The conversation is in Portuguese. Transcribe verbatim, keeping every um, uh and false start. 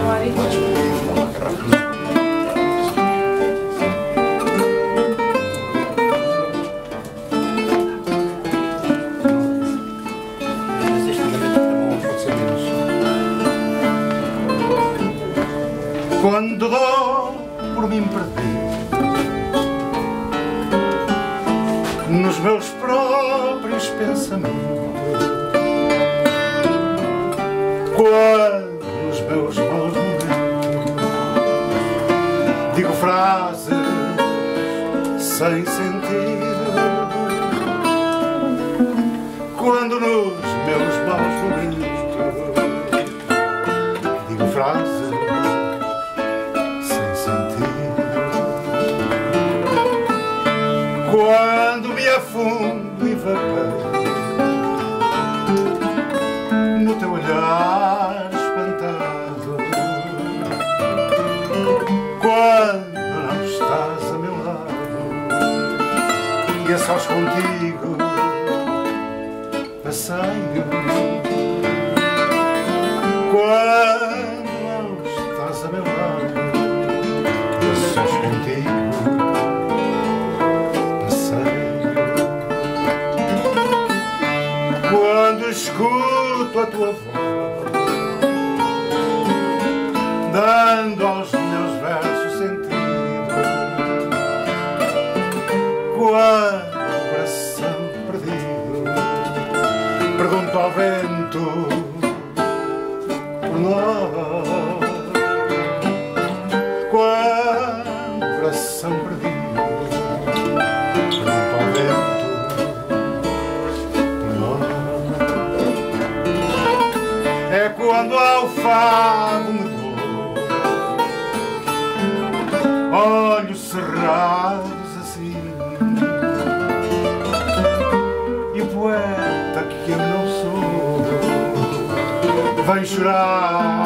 Quando dou por mim perdido nos meus próprios pensamentos, quando nos meus maus momentos digo frases sem sentido, quando nos meus maus momentos digo frases quando me afundo e vagueio no teu olhar espantado, quando não estás a meu lado e a sós contigo passeio, quando não estás a meu lado e a sós contigo quando escuto a tua voz, dando aos meus versos sentido, quando o coração perdido pergunto ao vento por nós, quando o coração perdido pergunto ao vento. É quando ao fado me dou olhos cerrados assim, e o poeta que eu não sou vem chorar